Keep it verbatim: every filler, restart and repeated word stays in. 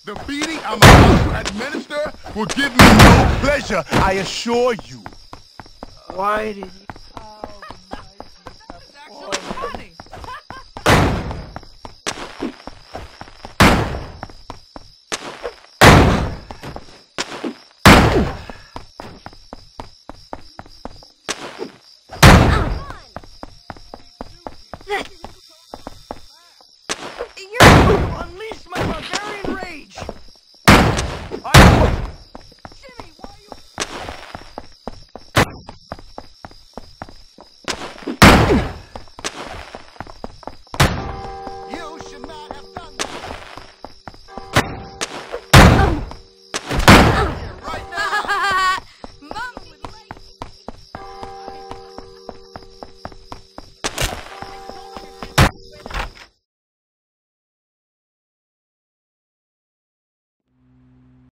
The beating I'm about to administer will give me no pleasure, I assure you. Why did you